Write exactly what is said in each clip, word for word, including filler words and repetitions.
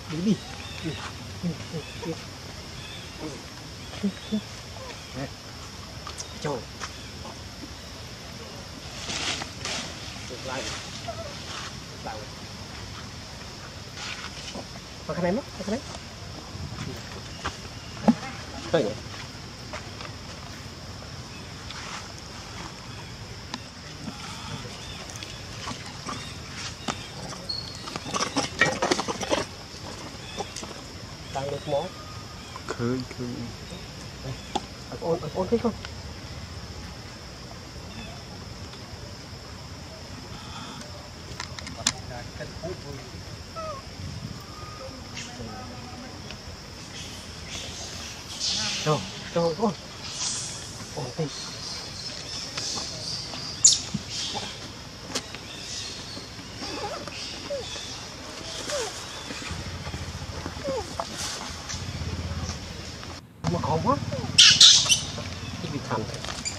đi đi. Trời. Lại. Lại. Makan cái này mất, makan cái này. Thôi nhỉ. Đang được món. Khơi khơi. Ôn ôn thích không? Rồi, rồi, ôn. Ôn thích. Mà khó quá. Ít bị thằn.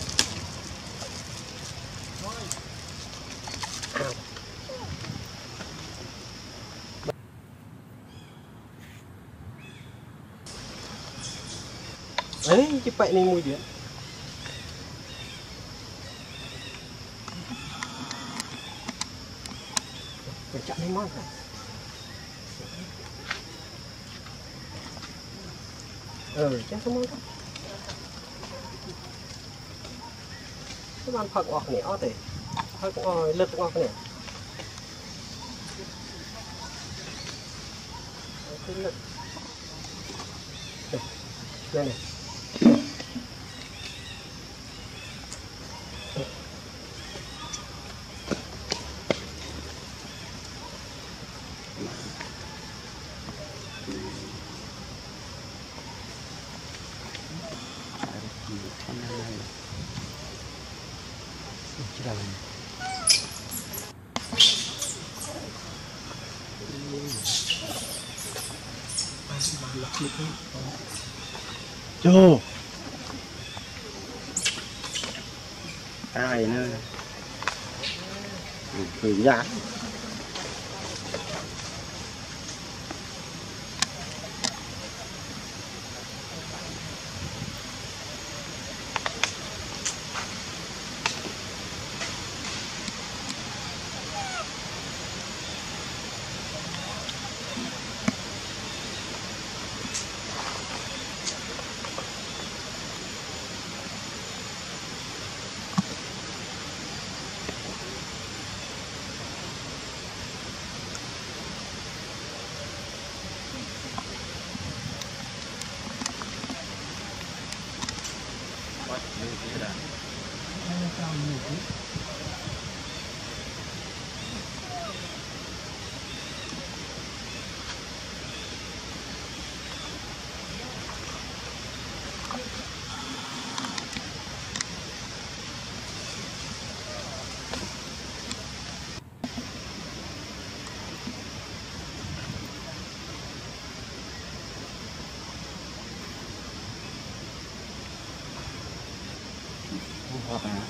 Đấy, cái bậy này mùi điện. Phải chặn lấy món. Ừ, chắc không món đó. Các bạn phật ngọt này ó thì hơi cũng ngọt, lượt ngọt này. Cái lượt. Đây này. Chô ai nữa thử giá hoặc là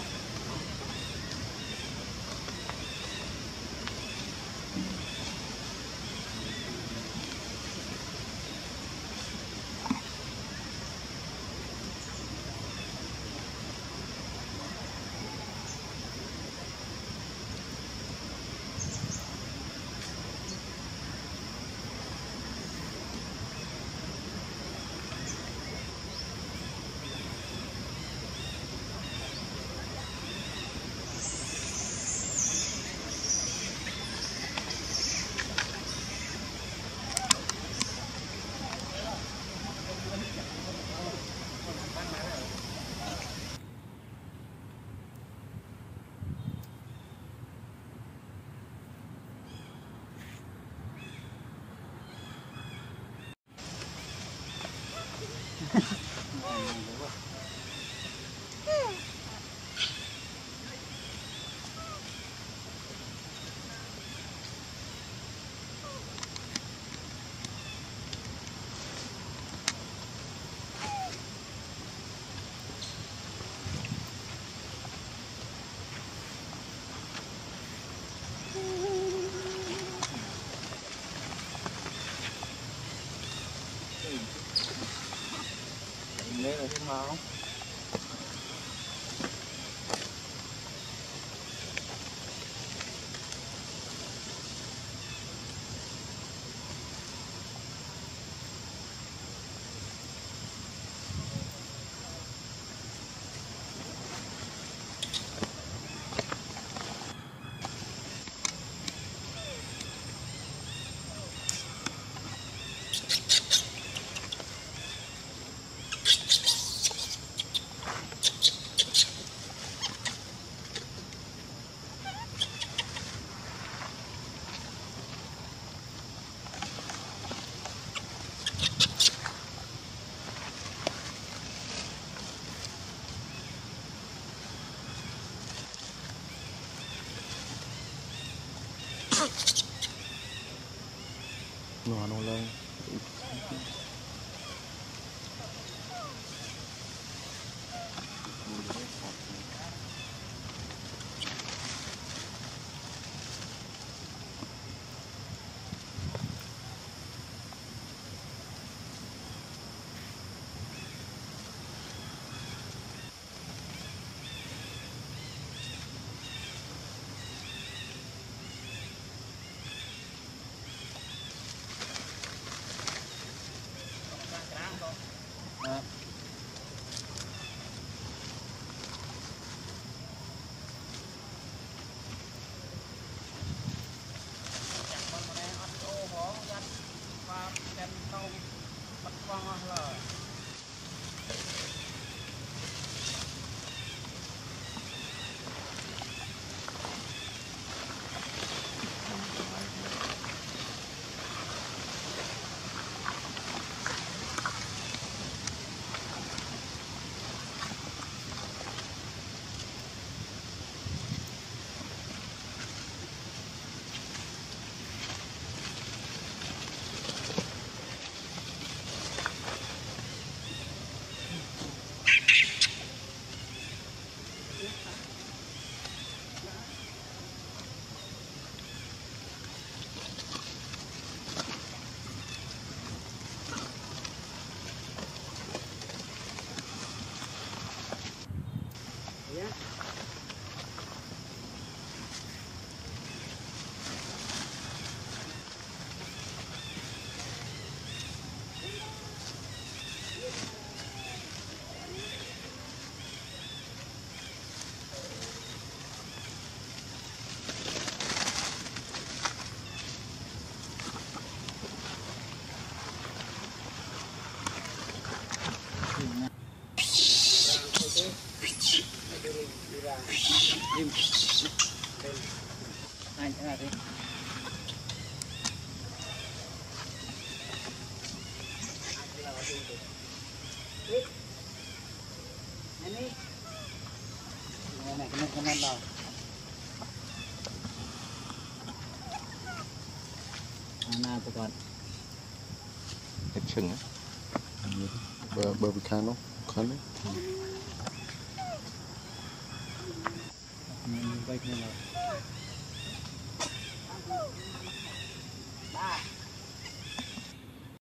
máu nó nó lên im anh thế nào đi này này cái này cái này vào nào tụi con hết chừng á bờ bờ bị khăn không khăn đấy quay lên rồi.